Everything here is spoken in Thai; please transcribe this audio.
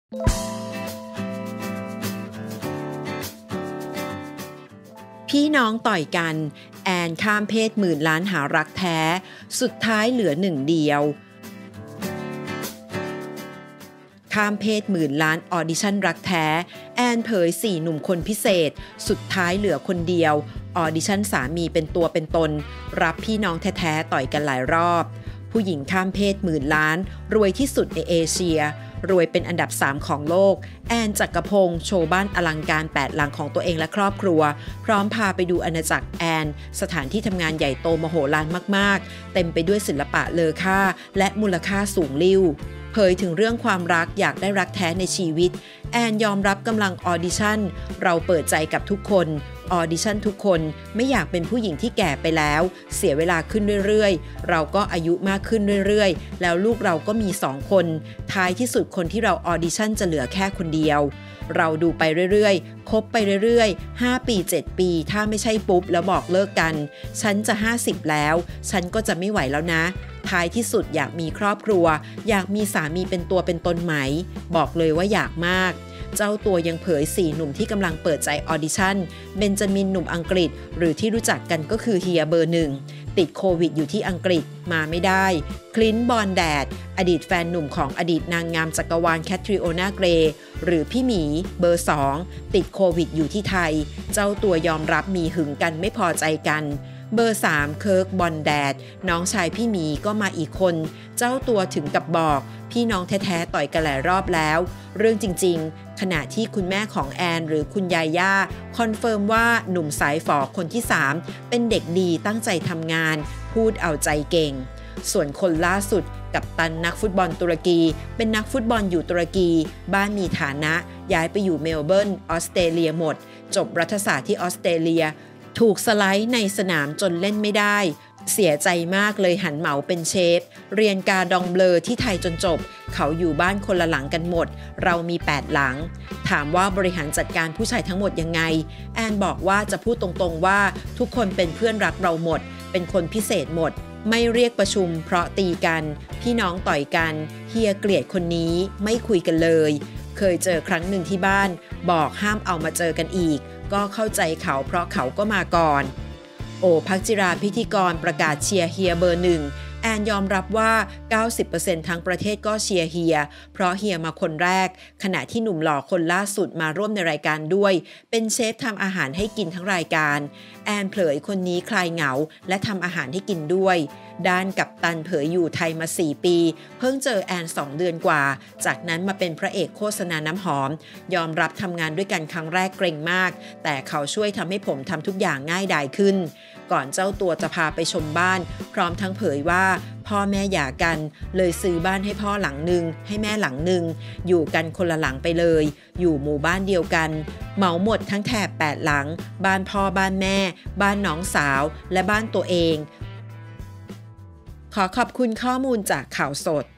พี่น้องต่อยกันแอนข้ามเพศหมื่นล้านหารักแท้สุดท้ายเหลือหนึ่งเดียวข้ามเพศหมื่นล้านออดิชั่นรักแท้แอนเผย4หนุ่มคนพิเศษสุดท้ายเหลือคนเดียวออดิชั่นสามีเป็นตัวเป็นตนรับพี่น้องแท้ๆต่อยกันหลายรอบผู้หญิงข้ามเพศหมื่นล้านรวยที่สุดในเอเชียรวยเป็นอันดับ3ของโลกแอนจักรพงศ์โชว์บ้านอลังการ8หลังของตัวเองและครอบครัวพร้อมพาไปดูอาณาจักรแอนสถานที่ทำงานใหญ่โตมโหฬารมากๆเต็มไปด้วยศิลปะเลอค่าและมูลค่าสูงลิ่วเผยถึงเรื่องความรักอยากได้รักแท้ในชีวิตแอนยอมรับกำลังออดิชั่นเราเปิดใจกับทุกคนออดิชั่นทุกคนไม่อยากเป็นผู้หญิงที่แก่ไปแล้วเสียเวลาขึ้นเรื่อยๆเราก็อายุมากขึ้นเรื่อยๆแล้วลูกเราก็มี2คนท้ายที่สุดคนที่เราออดิชั่นจะเหลือแค่คนเดียวเราดูไปเรื่อยๆคบไปเรื่อยๆ5 ปี 7 ปีถ้าไม่ใช่ปุ๊บแล้วบอกเลิกกันฉันจะ50แล้วฉันก็จะไม่ไหวแล้วนะท้ายที่สุดอยากมีครอบครัวอยากมีสามีเป็นตัวเป็นตนไหมบอกเลยว่าอยากมากเจ้าตัวยังเผย4หนุ่มที่กำลังเปิดใจออดิชั่นเบนจามินหนุ่มอังกฤษหรือที่รู้จักกันก็คือเฮียเบอร์1ติดโควิดอยู่ที่อังกฤษมาไม่ได้คลินต์บอนแดดอดีตแฟนหนุ่มของอดีตนางงามจักรวาลแคทริโอนาเกรย์หรือพี่หมีเบอร์2ติดโควิดอยู่ที่ไทยเจ้าตัวยอมรับมีหึงกันไม่พอใจกันเบอร์3เคิร์กบอนแดดน้องชายพี่หมีก็มาอีกคนเจ้าตัวถึงกับบอกพี่น้องแท้ๆต่อยกันหลายรอบแล้วเรื่องจริงๆขณะที่คุณแม่ของแอนหรือคุณยาย่าคอนเฟิร์มว่าหนุ่มสายฝอคนที่3เป็นเด็กดีตั้งใจทำงานพูดเอาใจเก่งส่วนคนล่าสุดกัปตันนักฟุตบอลตุรกีเป็นนักฟุตบอลอยู่ตุรกีบ้านมีฐานะย้ายไปอยู่เมลเบิร์นออสเตรเลียหมดจบรัฐศาสตร์ที่ออสเตรเลียถูกสไลด์ในสนามจนเล่นไม่ได้เสียใจมากเลยหันเหมาเป็นเชฟเรียนกาดองเบลอที่ไทยจนจบเขาอยู่บ้านคนละหลังกันหมดเรามี8หลังถามว่าบริหารจัดการผู้ชายทั้งหมดยังไงแอนบอกว่าจะพูดตรงๆว่าทุกคนเป็นเพื่อนรักเราหมดเป็นคนพิเศษหมดไม่เรียกประชุมเพราะตีกันพี่น้องต่อยกันเฮียเกลียดคนนี้ไม่คุยกันเลยเคยเจอครั้งหนึ่งที่บ้านบอกห้ามเอามาเจอกันอีกก็เข้าใจเขาเพราะเขาก็มาก่อนโอภักจิราพิธีกรประกาศเชียร์เฮียเบอร์1แอนยอมรับว่า 90% ทั้งประเทศก็เชียร์เฮียเพราะเฮียมาคนแรกขณะที่หนุ่มหล่อคนล่าสุดมาร่วมในรายการด้วยเป็นเชฟทำอาหารให้กินทั้งรายการแอนเผยคนนี้คลายเหงาและทำอาหารให้กินด้วยด้านกัปตันเผยอยู่ไทยมา4 ปีเพิ่งเจอแอน2 เดือนกว่าจากนั้นมาเป็นพระเอกโฆษณาน้ำหอมยอมรับทำงานด้วยกันครั้งแรกเกรงมากแต่เขาช่วยทำให้ผมทำทุกอย่างง่ายดายขึ้นก่อนเจ้าตัวจะพาไปชมบ้านพร้อมทั้งเผยว่าพ่อแม่หย่ากันเลยซื้อบ้านให้พ่อหลังหนึ่งให้แม่หลังหนึ่งอยู่กันคนละหลังไปเลยอยู่หมู่บ้านเดียวกันเหมาหมดทั้งแถบ8หลังบ้านพ่อบ้านแม่บ้านน้องสาวและบ้านตัวเองขอขอบคุณข้อมูลจากข่าวสด